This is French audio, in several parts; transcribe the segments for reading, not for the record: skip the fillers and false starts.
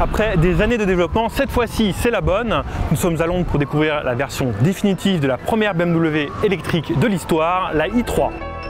Après des années de développement, cette fois-ci c'est la bonne. Nous sommes à Londres pour découvrir la version définitive de la première BMW électrique de l'histoire, la i3.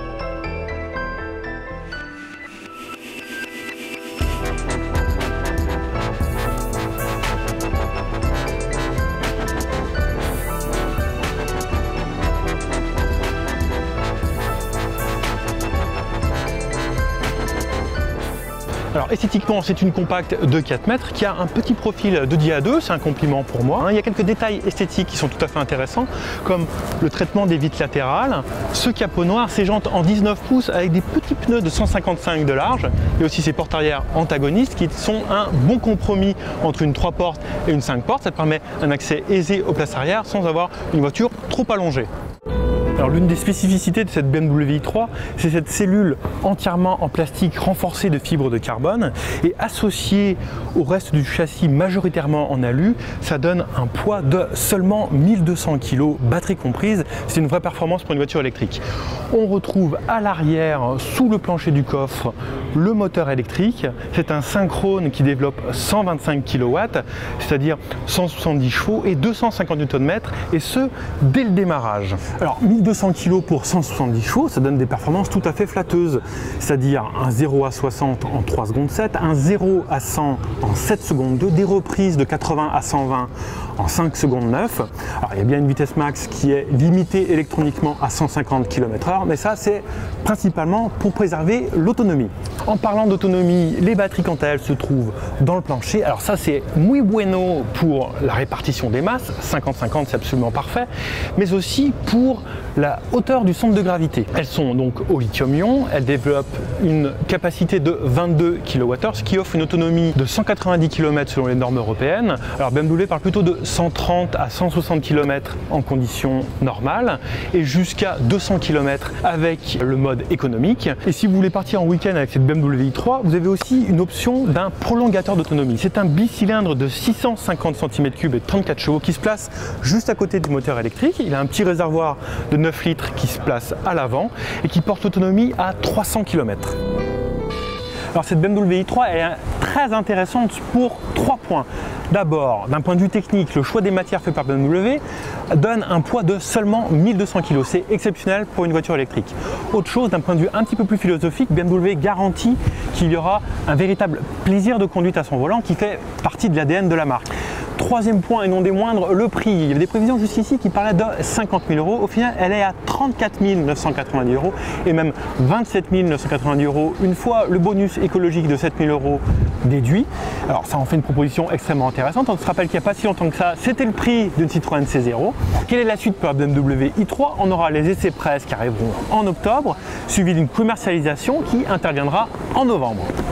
Alors esthétiquement, c'est une compacte de 4 mètres qui a un petit profil de dia2, c'est un compliment pour moi. Il y a quelques détails esthétiques qui sont tout à fait intéressants, comme le traitement des vitres latérales, ce capot noir, ces jantes en 19 pouces avec des petits pneus de 155 de large, et aussi ces portes arrière antagonistes qui sont un bon compromis entre une 3 portes et une 5 portes. Ça permet un accès aisé aux places arrière sans avoir une voiture trop allongée. Alors l'une des spécificités de cette BMW i3, c'est cette cellule entièrement en plastique renforcée de fibres de carbone et associée au reste du châssis majoritairement en alu, ça donne un poids de seulement 1200 kg, batterie comprise. C'est une vraie performance pour une voiture électrique. On retrouve à l'arrière, sous le plancher du coffre, le moteur électrique. C'est un synchrone qui développe 125 kW, c'est-à-dire 170 chevaux et 250 Nm, et ce, dès le démarrage. Alors 1200 kg pour 170 chevaux, ça donne des performances tout à fait flatteuses, c'est-à-dire un 0 à 60 en 3 secondes 7, un 0 à 100 en 7 secondes 2, des reprises de 80 à 120 en 5 secondes 9. Alors il y a bien une vitesse max qui est limitée électroniquement à 150 km/h, mais ça c'est principalement pour préserver l'autonomie. En parlant d'autonomie, les batteries quant à elles se trouvent dans le plancher. Alors ça c'est muy bueno pour la répartition des masses, 50-50 c'est absolument parfait, mais aussi pour la hauteur du centre de gravité. Elles sont donc au lithium-ion, elles développent une capacité de 22 kWh, ce qui offre une autonomie de 190 km selon les normes européennes. Alors BMW parle plutôt de 130 à 160 km en conditions normales et jusqu'à 200 km avec le mode économique. Et si vous voulez partir en week-end avec cette BMW i3, vous avez aussi une option d'un prolongateur d'autonomie. C'est un bicylindre de 650 cm3 et 34 chevaux qui se place juste à côté du moteur électrique. Il a un petit réservoir de 9 litres qui se place à l'avant et qui porte l'autonomie à 300 km. Alors cette BMW i3 est très intéressante pour 3 points. D'abord, d'un point de vue technique, le choix des matières fait par BMW donne un poids de seulement 1200 kg. C'est exceptionnel pour une voiture électrique. Autre chose, d'un point de vue un petit peu plus philosophique, BMW garantit qu'il y aura un véritable plaisir de conduite à son volant qui fait partie de l'ADN de la marque. Troisième point et non des moindres, le prix. Il y avait des prévisions jusqu'ici qui parlaient de 50 000 €. Au final, elle est à 34 990 € et même 27 990 € une fois le bonus écologique de 7 000 € déduit. Alors ça en fait une proposition extrêmement intéressante. On se rappelle qu'il n'y a pas si longtemps que ça, c'était le prix d'une Citroën C0. Quelle est la suite pour la BMW i3? On aura les essais presse qui arriveront en octobre, suivi d'une commercialisation qui interviendra en novembre.